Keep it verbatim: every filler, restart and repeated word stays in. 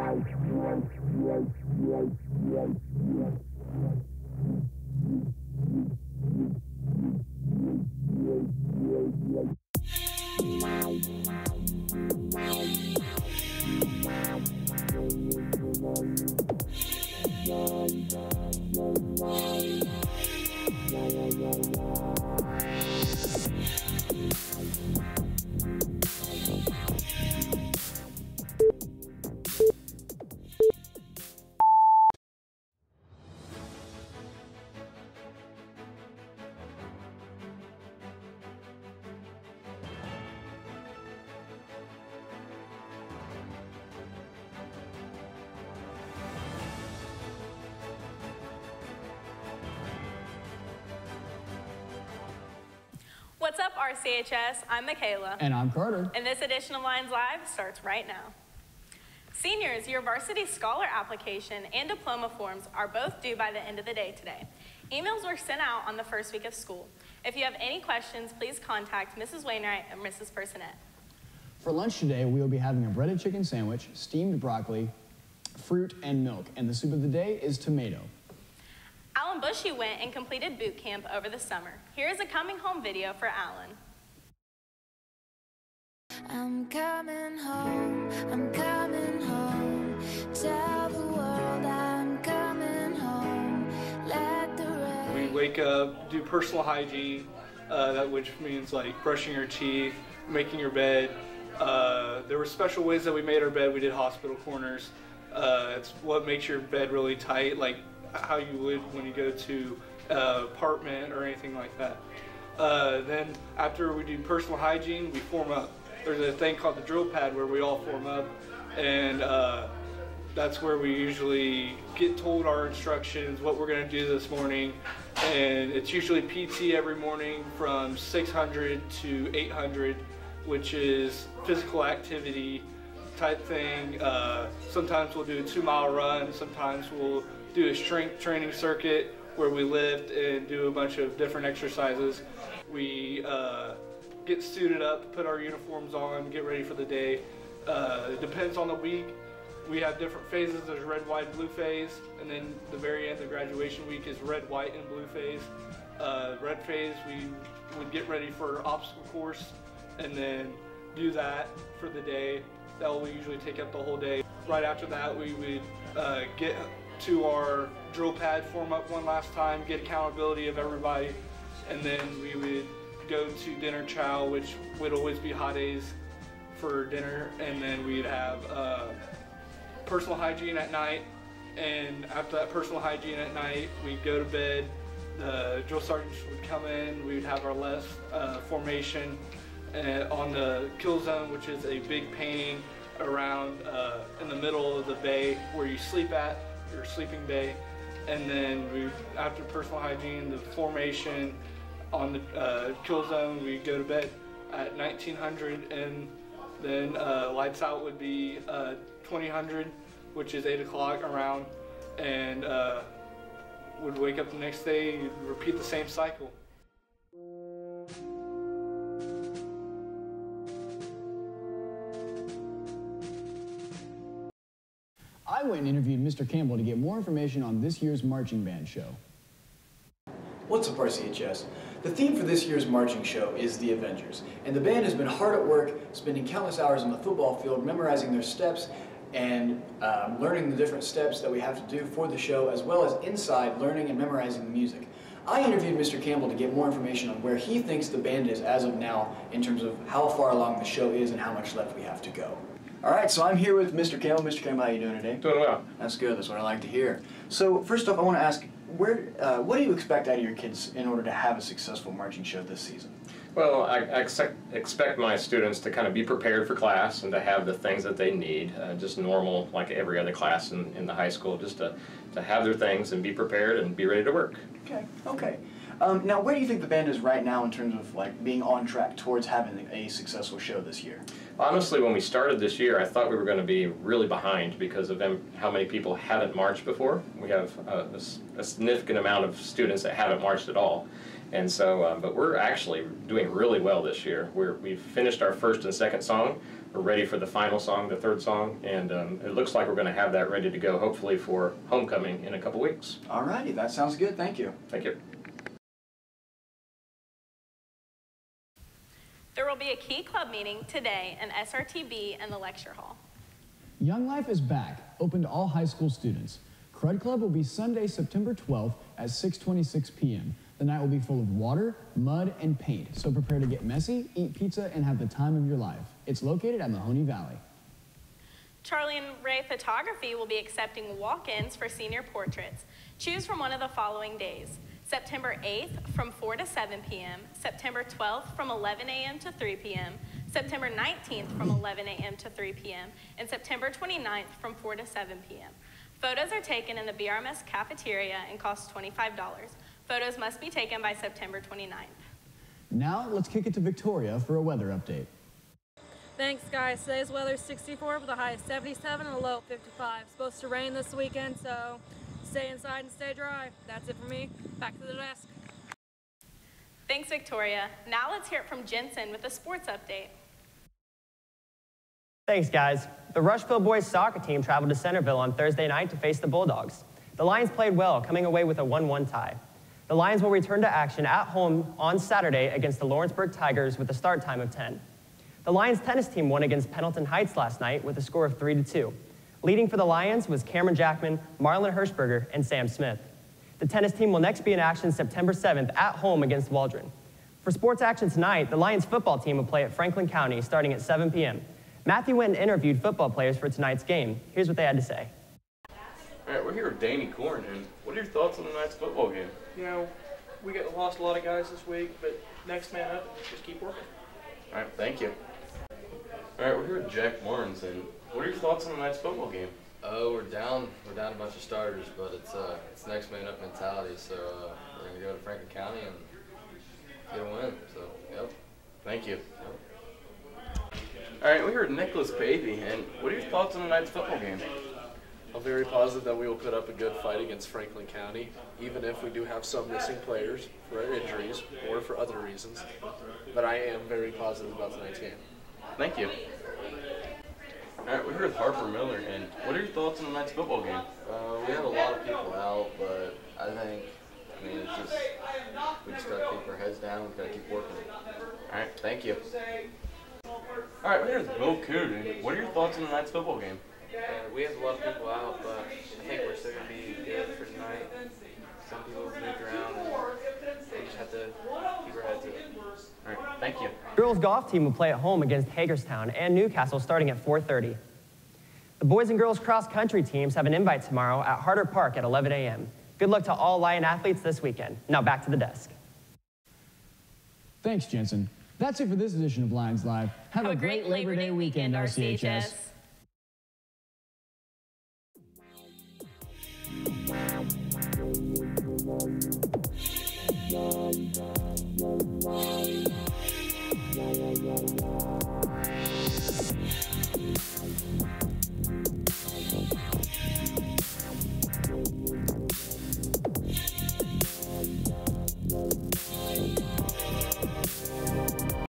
What's up, R C H S? I'm Michaela. And I'm Carter. And this edition of Lions Live starts right now. Seniors, your varsity scholar application and diploma forms are both due by the end of the day today. Emails were sent out on the first week of school. If you have any questions, please contact Missus Wainwright and Missus Personette. For lunch today, we will be having a breaded chicken sandwich, steamed broccoli, fruit, and milk. And the soup of the day is tomato. Alan Bushy went and completed boot camp over the summer. Here is a coming home video for Alan. I'm coming home, I'm coming home. Tell the world I'm coming home. Let the rain. We wake up, do personal hygiene, uh, that which means like brushing your teeth, making your bed. Uh, there were special ways that we made our bed. We did hospital corners. Uh, it's what makes your bed really tight, like how you would when you go to an apartment or anything like that. Uh, then after we do personal hygiene, we form up. There's a thing called the drill pad where we all form up, and uh, that's where we usually get told our instructions, what we're going to do this morning, and it's usually P T every morning from six hundred to eight hundred, which is physical activity type thing. Uh, sometimes we'll do a two mile run, sometimes we'll do a strength training circuit where we lift and do a bunch of different exercises. We uh, get suited up, put our uniforms on, get ready for the day. Uh, it depends on the week. We have different phases. There's red, white, blue phase, and then the very end of graduation week is red, white, and blue phase. Uh, red phase, we would get ready for obstacle course and then do that for the day. That will usually take up the whole day. Right after that, we would uh, get to our drill pad, form up one last time, get accountability of everybody, and then we would go to dinner chow, which would always be hot days for dinner, and then we'd have uh, personal hygiene at night, and after that personal hygiene at night, we'd go to bed. The drill sergeants would come in, we would have our last uh, formation uh, on the kill zone, which is a big painting around uh, in the middle of the bay where you sleep at, your sleeping bay. And then we, after personal hygiene, the formation on the uh, kill zone, we go to bed at nineteen hundred, and then uh, lights out would be uh, twenty hundred, which is eight o'clock around, and uh, would wake up the next day, repeat the same cycle. I went and interviewed Mister Campbell to get more information on this year's marching band show. What's up, R C H S? The theme for this year's marching show is The Avengers, and the band has been hard at work, spending countless hours on the football field, memorizing their steps and um, learning the different steps that we have to do for the show, as well as inside learning and memorizing the music. I interviewed Mister Campbell to get more information on where he thinks the band is as of now in terms of how far along the show is and how much left we have to go. All right, so I'm here with Mister Campbell. Mister Campbell, how are you doing today? Doing well. That's good. That's what I like to hear. So first off, I want to ask, where, uh, what do you expect out of your kids in order to have a successful marching show this season? Well, I, I expect, expect my students to kind of be prepared for class and to have the things that they need, uh, just normal, like every other class in, in the high school, just to, to have their things and be prepared and be ready to work. Okay, okay. Um, now, where do you think the band is right now in terms of like being on track towards having a successful show this year? Honestly, when we started this year, I thought we were going to be really behind because of them, how many people haven't marched before. We have a, a, a significant amount of students that haven't marched at all. And so, uh, but we're actually doing really well this year. We're, we've finished our first and second song. We're ready for the final song, the third song, and um, it looks like we're going to have that ready to go, hopefully for homecoming in a couple weeks. All righty, that sounds good. Thank you. Thank you. There will be a Key Club meeting today in S R T B in the lecture hall. Young Life is back, open to all high school students. Crud Club will be Sunday, September twelfth at six twenty-six p m The night will be full of water, mud, and paint, so prepare to get messy, eat pizza, and have the time of your life. It's located at Mahoney Valley. Charlie and Ray Photography will be accepting walk-ins for senior portraits. Choose from one of the following days: September eighth from four to seven p m, September twelfth from eleven a m to three p m, September nineteenth from eleven a m to three p m, and September twenty-ninth from four to seven p m Photos are taken in the B R M S cafeteria and cost twenty-five dollars. Photos must be taken by September twenty-ninth. Now, let's kick it to Victoria for a weather update. Thanks, guys. Today's weather is sixty-four with a high of seventy-seven and a low of fifty-five. It's supposed to rain this weekend, so stay inside and stay dry. That's it for me. Back to the desk. Thanks, Victoria. Now let's hear it from Jensen with a sports update. Thanks, guys. The Rushville boys soccer team traveled to Centerville on Thursday night to face the Bulldogs. The Lions played well, coming away with a one one tie. The Lions will return to action at home on Saturday against the Lawrenceburg Tigers with a start time of ten. The Lions tennis team won against Pendleton Heights last night with a score of three to two. Leading for the Lions was Cameron Jackman, Marlon Hirschberger, and Sam Smith. The tennis team will next be in action September seventh at home against Waldron. For sports action tonight, the Lions football team will play at Franklin County starting at seven p m Matthew Winton interviewed football players for tonight's game. Here's what they had to say. All right, we're here with Danny Corn, and what are your thoughts on tonight's football game? You know, we got lost a lot of guys this week, but next man up, just keep working. All right, thank you. All right, we're here with Jack Barnes, and what are your thoughts on tonight's football game? Uh, we're down. We're down a bunch of starters, but it's uh, it's next man up mentality. So uh, we're gonna go to Franklin County and get a win. So, yep. Thank you. Yep. All right, we're here with Nicholas Pavey, and what are your thoughts on tonight's football game? I'm very positive that we will put up a good fight against Franklin County, even if we do have some missing players for injuries or for other reasons. But I am very positive about tonight's game. Thank you. All right, we're here with Harper Miller, and what are your thoughts on tonight's football game? Uh, we have a lot of people out, but I think, I mean, it's just, we just gotta keep our heads down. We gotta keep working. All right, thank you. All right, we're here with Bill Coonan. What are your thoughts on tonight's football game? Uh, we have a lot of people out, but I think we're still going to be good for tonight. Some people moved around, and they just have to keep our heads up. All right, thank you. The girls golf team will play at home against Hagerstown and Newcastle starting at four thirty. The boys and girls cross country teams have an invite tomorrow at Harder Park at eleven a m Good luck to all Lion athletes this weekend. Now back to the desk. Thanks, Jensen. That's it for this edition of Lions Live. Have, Have a great Labor Day weekend, R C H S.